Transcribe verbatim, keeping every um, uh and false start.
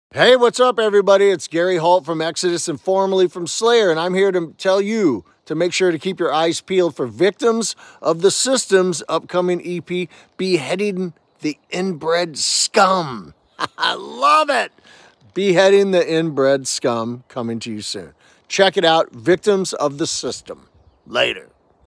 Hey, what's up, everybody? It's Gary Holt from Exodus and formerly from Slayer, and I'm here to tell you to make sure to keep your eyes peeled for Victims of the System's upcoming E P, Beheading the Inbred Scum. I love it! Beheading the Inbred Scum, coming to you soon. Check it out, Victims of the System. Later.